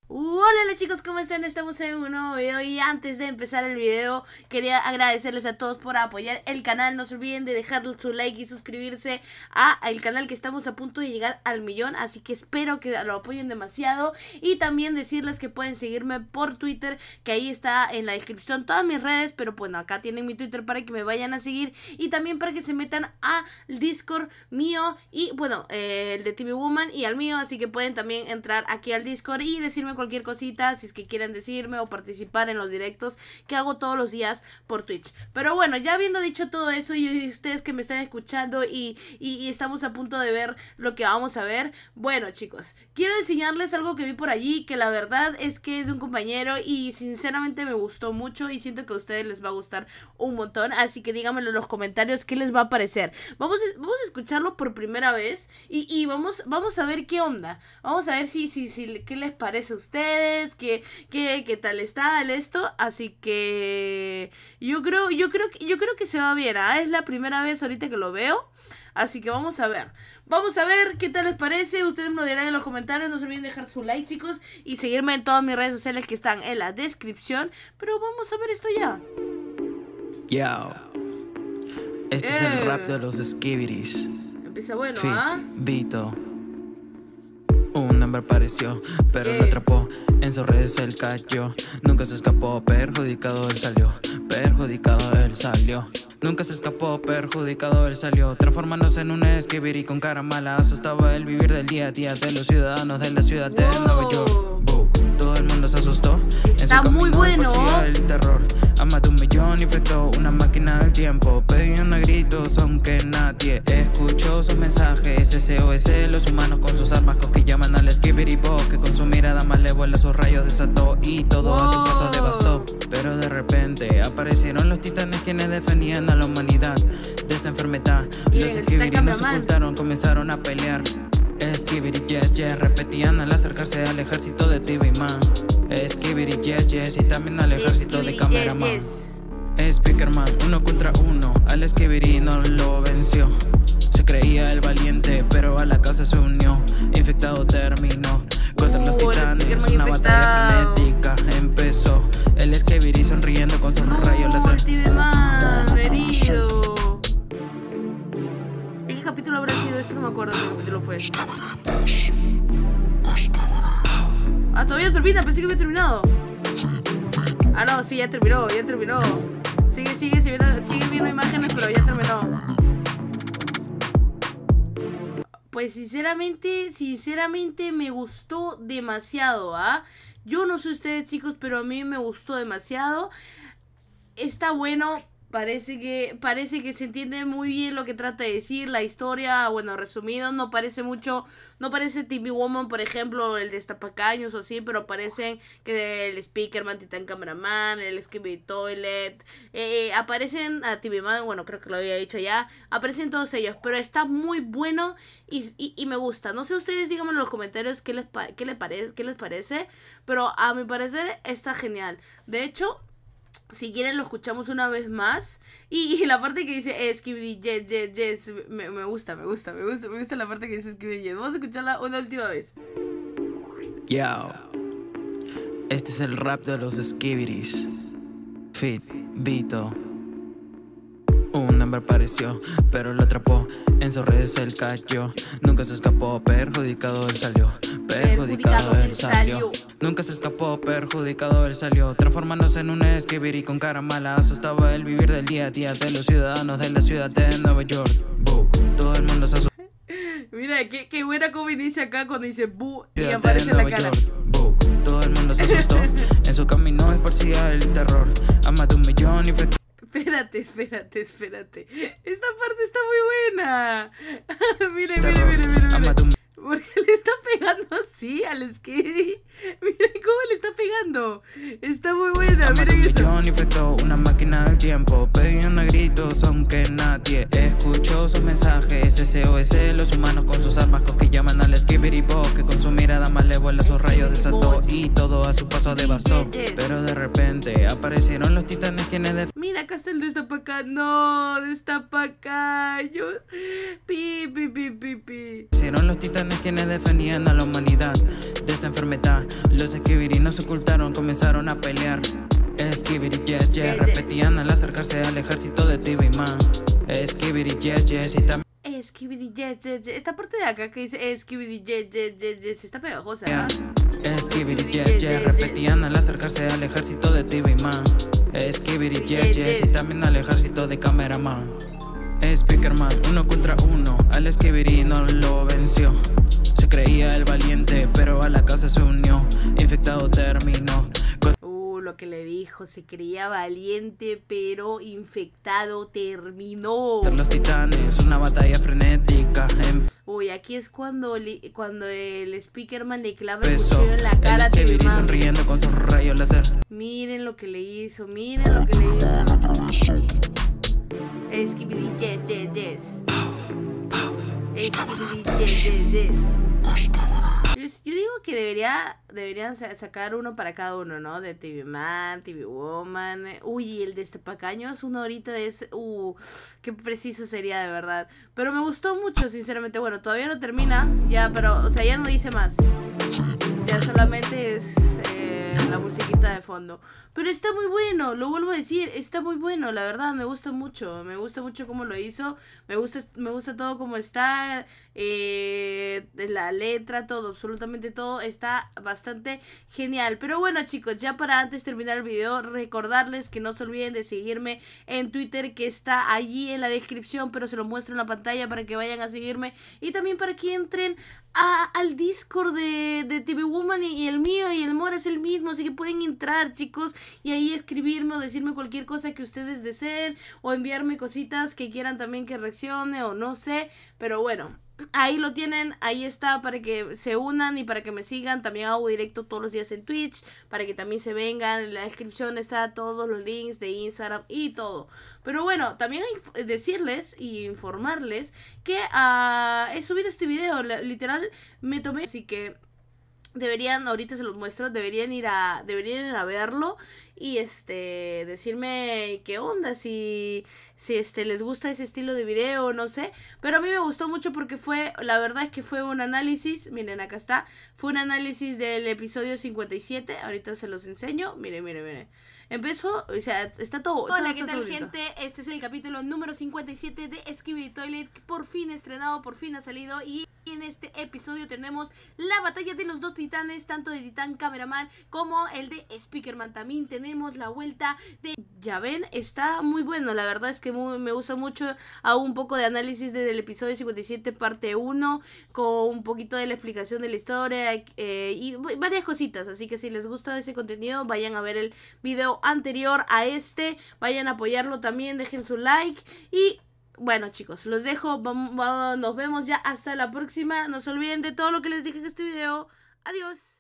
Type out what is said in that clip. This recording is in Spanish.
Hola chicos, ¿cómo están? Estamos en un nuevo video y antes de empezar el video quería agradecerles a todos por apoyar el canal. No se olviden de dejar su like y suscribirse al canal, que estamos a punto de llegar al 1.000.000, así que espero que lo apoyen demasiado. Y también decirles que pueden seguirme por Twitter, que ahí está en la descripción todas mis redes, pero bueno, acá tienen mi Twitter para que me vayan a seguir y también para que se metan al Discord mío y bueno, el de TV Woman y al mío, así que pueden también entrar aquí al Discord y decirme cualquier cosita si es que quieren decirme o participar en los directos que hago todos los días por Twitch. Pero bueno, ya habiendo dicho todo eso y ustedes que me están escuchando y estamos a punto de ver lo que vamos a ver, bueno chicos, quiero enseñarles algo que vi por allí, que la verdad es que es de un compañero y sinceramente me gustó mucho y siento que a ustedes les va a gustar un montón, así que díganmelo en los comentarios qué les va a parecer. Vamos a escucharlo por primera vez y vamos a ver qué onda. Vamos a ver qué les parece a ustedes, qué tal está esto, así que yo creo que se va bien, ¿eh? Es la primera vez ahorita que lo veo, así que vamos a ver qué tal les parece. Ustedes me lo dirán en los comentarios, no se olviden dejar su like chicos y seguirme en todas mis redes sociales que están en la descripción, pero vamos a ver esto ya. Yo, este es el rap de los Skibidis. Empieza bueno, ¿ah? Vito. Un hombre apareció, pero lo atrapó, en sus redes él cayó. Nunca se escapó, perjudicado él salió. Perjudicado él salió. Nunca se escapó, perjudicado él salió. Transformándose en un Skibidi con cara mala. Asustaba el vivir del día a día de los ciudadanos de la ciudad de Nueva York. Todo el mundo se asustó. Está muy bueno. El terror. A más de 1.000.000 infectó una máquina del tiempo. Pedían a gritos aunque nadie escuchó sus mensajes. SOS, los humanos con sus armas cosquillaban al Skibidi Boss, que con su mirada malévola sus rayos desató y todo a su paso devastó. Pero de repente aparecieron los titanes quienes defendían a la humanidad de esta enfermedad. Los Skibidi no se ocultaron, comenzaron a pelear. Skibidi yes yes, repetían al acercarse al ejército de TV Man. Skibidi yes yes, y también al ejército de Cameraman. Speakerman, 1 contra 1, al Skibidi no lo venció. Se creía el valiente, pero a la casa se unió. Infectado terminó contra los titanes, una batalla frenética empezó. El Skibidi sonriendo con sus rayos láser. TV Man, herido. ¿Qué capítulo habrá sido esto? No me acuerdo qué capítulo fue. Ah, todavía termina, pensé que había terminado. Ah, no, sí, ya terminó. Sigue viendo imágenes, pero ya terminó. Pues sinceramente me gustó demasiado, ¿ah? Yo no sé ustedes chicos, pero a mí me gustó demasiado. Está bueno. Parece que se entiende muy bien lo que trata de decir, la historia, bueno, resumido, no parece TV Woman, por ejemplo, el Destapacaños o así, pero parecen que el Speakerman, Titan Cameraman, el Skibidi Toilet, aparecen a TV Man, bueno, creo que lo había dicho ya, aparecen todos ellos, pero está muy bueno y me gusta. No sé ustedes, díganme en los comentarios qué les parece, pero a mi parecer está genial. De hecho, si quieren lo escuchamos una vez más. Y la parte que dice Skibidi yes, me gusta la parte que dice Skibidi yes. Vamos a escucharla una última vez. Yo, este es el rap de los Skibidis. Vito. Un hombre apareció, pero lo atrapó, en sus redes él cayó. Nunca se escapó, perjudicado él salió. Perjudicado él salió. Nunca se escapó, perjudicado él salió. Transformándose en un Skibidi con cara mala. Asustaba el vivir del día a día de los ciudadanos de la ciudad de Nueva York. Todo el mundo se asustó. Mira, qué buena como inicia acá cuando dice bu y aparece la cara. Todo el mundo se asustó. En su camino esparcía el terror. A más de 1.000.000 infectados. Espérate. Esta parte está muy buena. Mira. ¿Por qué le está pegando así al Skibidi? Miren cómo le está pegando. Está muy buena, miren eso. Infectó una máquina del tiempo. Pedían a gritos aunque nadie escuchó sus mensajes. SOS, los humanos con sus armas cosquillaban al Skibidi Boss, que con su mirada malévola sus rayos desató y todo a su paso devastó. Pero de repente aparecieron los titanes quienes Mira, acá está el Destapacaños. No, Destapacaños. Pi. Hicieron los titanes cabrones quienes defendían a la humanidad de esta enfermedad. Los esquibirinos se ocultaron, comenzaron a pelear. Skibidi yes yes, repetían al acercarse al ejército de TV Man. Skibidi yes yes y también Skibidi yes yes yes. Esta parte de acá que dice Skibidi yes yes yes yes está pegajosa, ¿eh? Skibidi yes yes, repetían al acercarse al ejército de TV Man. Skibidi yes yes y también al ejército de Cameraman. Speakerman, 1 contra 1, al Skibidi no lo venció. Se creía el valiente, pero a la causa se unió. Infectado terminó. Lo que le dijo, se creía valiente, pero infectado terminó. Los titanes, una batalla frenética. Uy, aquí es cuando el Speakerman le clava el cuchillo en la cara a TV Man, sonriendo con sus rayos láser. Miren lo que le hizo, miren lo que le hizo. Skibidi yes yes yes. Skibidi yes yes yes. Yo digo que deberían sacar uno para cada uno, ¿no? De TV Man, TV Woman. Uy, el de este Pacaño es una horita de ese. Qué preciso sería, de verdad. Pero me gustó mucho, sinceramente. Bueno, todavía no termina, ya, pero, o sea, ya no dice más. Ya solamente es la musiquita de fondo. Pero está muy bueno, lo vuelvo a decir, está muy bueno, la verdad, me gusta mucho cómo lo hizo, me gusta todo como está, la letra, todo, absolutamente todo, está bastante genial. Pero bueno, chicos, ya para antes de terminar el video, recordarles que no se olviden de seguirme en Twitter, que está allí en la descripción, pero se lo muestro en la pantalla para que vayan a seguirme, y también para que entren al Discord de TV Woman, y el mío y el Mora es el mismo, así que pueden entrar, chicos, y ahí escribirme o decirme cualquier cosa que ustedes deseen, o enviarme cositas que quieran también que reaccione, o no sé, pero bueno, ahí lo tienen, ahí está para que se unan y para que me sigan. También hago directo todos los días en Twitch, para que también se vengan. En la descripción está todos los links de Instagram y todo. Pero bueno, también hay decirles y informarles que he subido este video, literal me tomé, así que deberían, ahorita se los muestro, deberían ir a verlo y decirme qué onda, si les gusta ese estilo de video, no sé, pero a mí me gustó mucho porque la verdad es que fue un análisis, miren, acá está, fue un análisis del episodio 57, ahorita se los enseño, miren. Empezó, o sea, está todo. Hola, ¿qué tal, gente? Este es el capítulo número 57 de Skibidi Toilet, que por fin estrenado, por fin ha salido. Y en este episodio tenemos la batalla de los dos titanes, tanto de Titán Cameraman como el de Speakerman. También tenemos la vuelta de... Ya ven, está muy bueno, la verdad es que me gusta mucho. Hago un poco de análisis desde el episodio 57 parte 1, con un poquito de la explicación de la historia y varias cositas. Así que si les gusta ese contenido, vayan a ver el video anterior a este, vayan a apoyarlo también, dejen su like y... Bueno, chicos, los dejo, nos vemos ya hasta la próxima. No se olviden de todo lo que les dije en este video. Adiós.